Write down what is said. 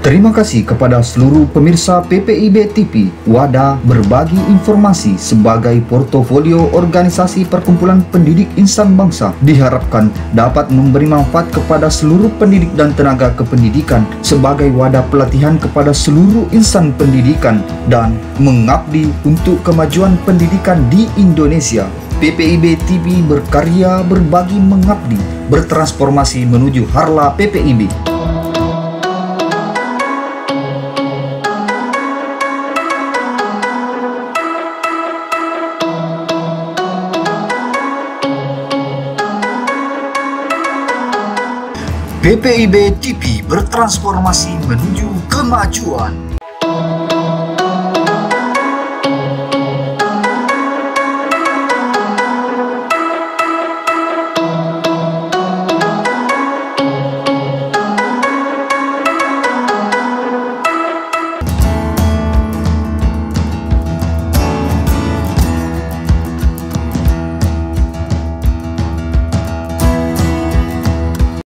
Terima kasih kepada seluruh pemirsa PPIB TV, wadah berbagi informasi sebagai portofolio organisasi perkumpulan pendidik insan bangsa. Diharapkan dapat memberi manfaat kepada seluruh pendidik dan tenaga kependidikan sebagai wadah pelatihan kepada seluruh insan pendidikan dan mengabdi untuk kemajuan pendidikan di Indonesia. PPIB TV berkarya, berbagi, mengabdi, bertransformasi menuju Harla PPIB. PPIB TV bertransformasi menuju kemajuan.